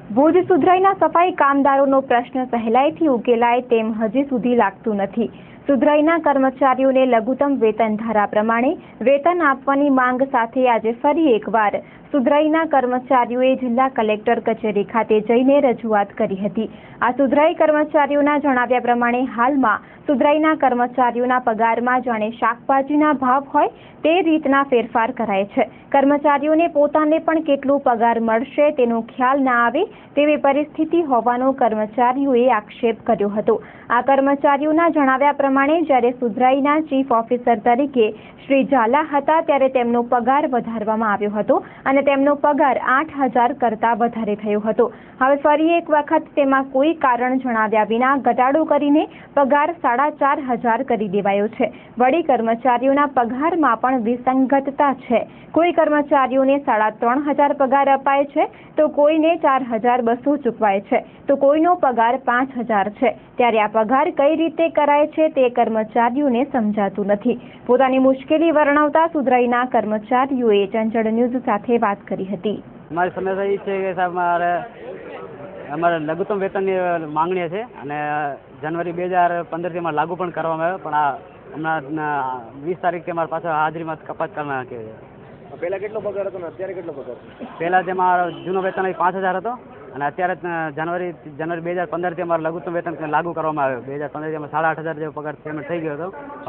ભુજ સુધરાઈના સફાઈ કામદારોનો પ્રશ્ન સહેલાઈથી ઉકેલાય તેમ હજી સુધી લાગતું નથી। સુધરાઈના કર્મચારીઓને લઘુત્તમ વેતન ધારા પ્રમાણે વેતન આપવાની માંગ સાથે આજે ફરી એકવાર સુધરાઈના કર્મચારીઓએ જિલ્લા કલેક્ટર કચેરી ખાતે જઈને રજૂઆત કરી હતી। આ સુધરાઈ કર્મચારીઓના જણાવ્યા પ્રમાણે હાલમાં સુધરાઈના કર્મચારીઓના પગારમાં જાણે શાકભાજીના ભાવ હોય તે રીતના ફેરફાર કરાય છે। કર્મચારીઓને પોતાને પણ કેટલો પગાર મળશે તેનો ખ્યાલ ના આવે તેવી પરિસ્થિતિ હોવાનો કર્મચારીઓએ આક્ષેપ કર્યો હતો। આ કર્મચારીઓના જણાવ્યા પ્રમાણે જ્યારે સુધરાઈના ચીફ ઓફિસર તરીકે શ્રી ઝાલા હતા ત્યારે તેમનો પગાર વધારવામાં આવ્યો હતો અને તેમનો પગાર 8,000 કરતાં વધારે થયો હતો। હવે ફરી એક વખત તેમાં કોઈ કારણ જણાવ્યા વિના ઘટાડો કરીને પગાર 4,500 કરી દેવાયો છે। વળી કર્મચારીઓના પગારમાં પણ વિસંગતતા છે। કોઈ કર્મચારીઓને 3,500 પગાર અપાય છે તો કોઈને 4,200 ચૂકવાય છે તો કોઈનો પગાર 5,000 છે। ત્યારે આ પગાર કઈ રીતે કરાય છે તે કર્મચારીઓને સમજાતું નથી। પોતાની મુશ્કેલી વર્ણવતા સુધરાઈના કર્મચારીઓએ ચંચળ ન્યૂઝ સાથે વાત કરી હતી। અમારી સમસ્યા એ છે કે સાહેબ અમારે લઘુત્તમ વેતનની માંગણી છે અને જાન્યુઆરી 2015થી અમારે લાગુ પણ કરવામાં આવ્યો, પણ આ હમણાં 20 તારીખથી અમારા પાછળ હાજરીમાં કપાત કરવા નાખ્યો છે। પહેલા કેટલો પગાર હતો ને અત્યારે કેટલો પગાર? પહેલા જેમાં જૂનો વેતન 5,000 હતો અને અત્યારે જાન્યુઆરી 2015થી અમારે લઘુત્તમ વેતન લાગુ કરવામાં આવ્યો। 2015થી અમે 8,500 જેવો પગાર પેમેન્ટ થઈ ગયો હતો,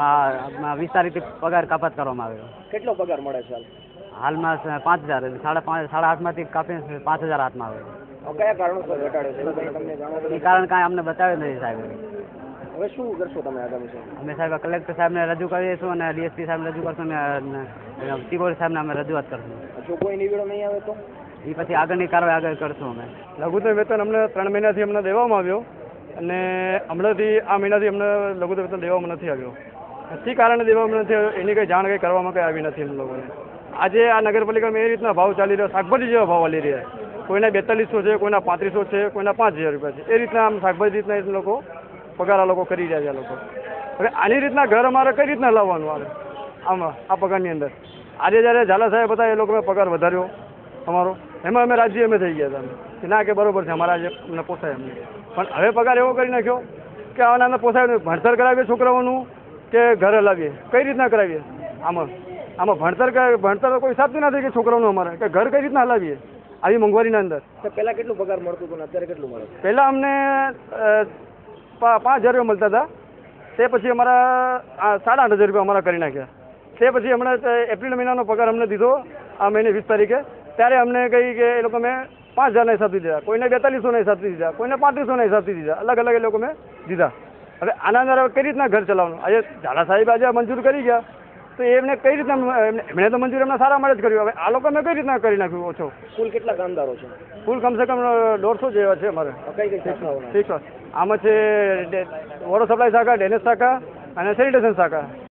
20 તારીખથી પગાર કપાત કરવામાં આવ્યો। કેટલો પગાર મળે છે હાલમાં 5,000, 8,500માંથી કાપીને 5,000 હાથમાં આવે। કયા કારણોસર ઘટાડ્યો છે તમને જાણો? એ કારણ કાંઈ અમને બતાવ્યું નથી સાહેબ। હવે શું કરશો તમે આગામી સમયમાં? અમે સાહેબ કલેક્ટર સાહેબને રજૂ કરીશું અને ડીએસપી સાહેબને રજૂ કરશું અને ચીફ સાહેબને અમે રજૂઆત કરશું। જો કોઈ નિવેડો નહીં આવે તો એ પછી આગળની કાર્યવાહી આગળ કરશું અમે। લઘુત્તમ વેતન અમને 3 મહિનાથી અમને દેવામાં આવ્યો અને હમણાંથી આ મહિનાથી અમને લઘુત્તમ વેતન દેવામાં નથી આવ્યો। શી કારણે દેવામાં નથી આવ્યો એની કંઈ જાણ કંઈ કરવામાં કંઈ આવી નથી અમને લોકોને। આજે આ નગરપાલિકામાં એ રીતના ભાવ ચાલી રહ્યો, શાકભાજી જેવા ભાવ ચાલી રહ્યા, કોઈના 4200 છે, કોઈના 3500 છે, કોઈના 5,000 રૂપિયા છે। એ રીતના આમ શાકભાજી રીતના એ લોકો પગાર આ લોકો કરી રહ્યા છે। આ લોકો હવે આની રીતના ઘર અમારે કઈ રીતના લાવવાનું આવે આમાં આ પગારની અંદર? આજે જ્યારે ઝાલા સાહેબ હતા એ લોકોએ પગાર વધાર્યો અમારો, એમાં અમે રાજી અમે થઈ ગયા હતા કે ના કે બરોબર છે અમારા આજે અમને પોસાય અમને, પણ હવે પગાર એવો કરી નાખ્યો કે આના અમને પોસાય ભણતર કરાવીએ છોકરાઓનું કે ઘરે લાવીએ, કઈ રીતના કરાવીએ? આમાં ભણતર કોઈ હિસાબથી નથી કે છોકરાઓનું અમારે કે ઘર કઈ રીતના હલાવીએ આવી મોંઘવારીના અંદર? પહેલા કેટલું પગાર મળતું હતું અત્યારે કેટલું મળે? પહેલાં અમને 5,000 રૂપિયા મળતા હતા, તે પછી અમારા 8,500 રૂપિયા અમારા કરી નાખ્યા। તે પછી હમણાં એપ્રિલ મહિનાનો પગાર અમને દીધો આ મહિને 20 તારીખે, ત્યારે અમને કહી કે એ લોકો મેં 5,000ના હિસાબથી દીધા, કોઈને 4200ના હિસાબથી દીધા, કોઈને 3500ના હિસાબથી દીધા, અલગ અલગ એ લોકો મેં દીધા। હવે આના અંદર કઈ રીતના ઘર ચલાવવાનું? આજે ઝાલા સાહેબ આજે મંજૂર કરી ગયા તો એમને કઈ રીતના એમણે તો મંજૂર એમના સારા માટે જ કર્યું, હવે આ લોકો મેં કઈ રીતના કરી નાખ્યું ઓછો? કુલ કેટલા કામદારો છે? કુલ કમસે કમ 150 જેવા છે અમારે। કઈ કઈ શાખાઓના? આમાં છે વોટર સપ્લાય શાખા, ડ્રેનેજ શાખા અને સેનિટેશન શાખા।